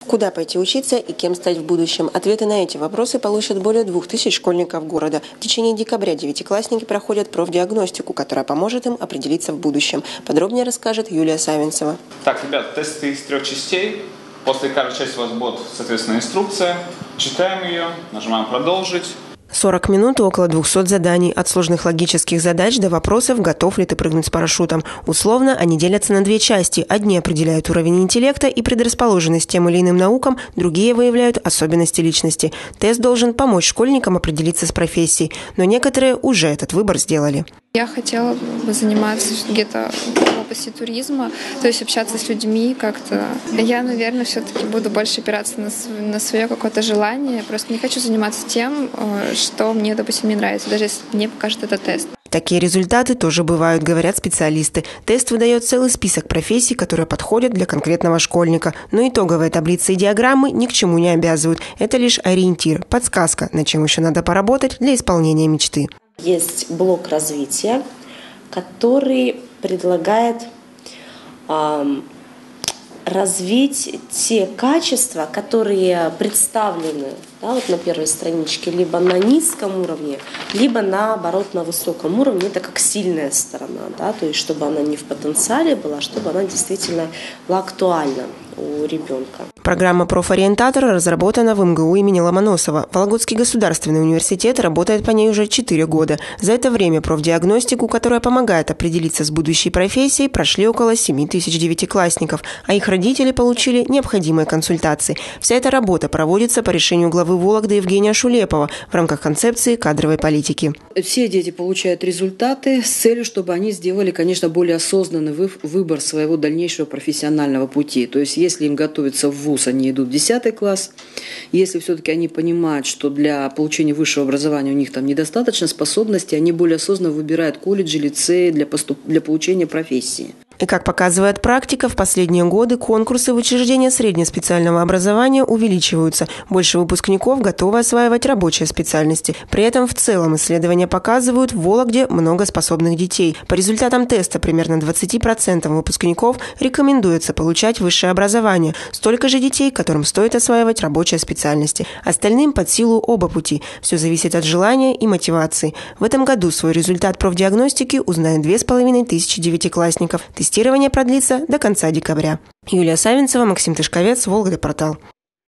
Куда пойти учиться и кем стать в будущем? Ответы на эти вопросы получат более 2000 школьников города. В течение декабря девятиклассники проходят профдиагностику, которая поможет им определиться в будущем. Подробнее расскажет Юлия Савинцева. Так, ребят, тест из 3 частей. После каждой части у вас будет, соответственно, инструкция. Читаем ее, нажимаем «Продолжить». 40 минут и около 200 заданий. От сложных логических задач до вопросов, готов ли ты прыгнуть с парашютом. Условно, они делятся на две части. Одни определяют уровень интеллекта и предрасположенность тем или иным наукам, другие выявляют особенности личности. Тест должен помочь школьникам определиться с профессией, но некоторые уже этот выбор сделали. Я хотела бы заниматься где-то в области туризма, то есть общаться с людьми как-то. Я, наверное, все-таки буду больше опираться на свое какое-то желание. Просто не хочу заниматься тем, что мне, допустим, не нравится, даже если мне покажет этот тест. Такие результаты тоже бывают, говорят специалисты. Тест выдает целый список профессий, которые подходят для конкретного школьника. Но итоговые таблицы и диаграммы ни к чему не обязывают. Это лишь ориентир, подсказка, над чем еще надо поработать для исполнения мечты. Есть блок развития, который предлагает развить те качества, которые представлены на первой страничке либо на низком уровне, либо наоборот на высоком уровне. Это как сильная сторона, то есть чтобы она не в потенциале была, чтобы она действительно была актуальна у ребенка. Программа «Профориентатор» разработана в МГУ имени Ломоносова. Вологодский государственный университет работает по ней уже 4 года. За это время профдиагностику, которая помогает определиться с будущей профессией, прошли около 7000 девятиклассников, а их родители получили необходимые консультации. Вся эта работа проводится по решению главы Вологды Евгения Шулепова в рамках концепции кадровой политики. Все дети получают результаты с целью, чтобы они сделали, конечно, более осознанный выбор своего дальнейшего профессионального пути. То есть, если им готовиться в вуз, они идут в 10 класс. Если все-таки они понимают, что для получения высшего образования у них там недостаточно способностей, они более осознанно выбирают колледжи, лицеи для получения профессии. И как показывает практика, в последние годы конкурсы в учреждения среднеспециального образования увеличиваются. Больше выпускников готовы осваивать рабочие специальности. При этом в целом исследования показывают, в Вологде много способных детей. По результатам теста примерно 20% выпускников рекомендуется получать высшее образование. Столько же детей, которым стоит осваивать рабочие специальности. Остальным под силу оба пути. Все зависит от желания и мотивации. В этом году свой результат профдиагностики узнают 2500 девятиклассников. Тестирование продлится до конца декабря. Юлия Савинцева, Максим Тышковец, Волгодепортал.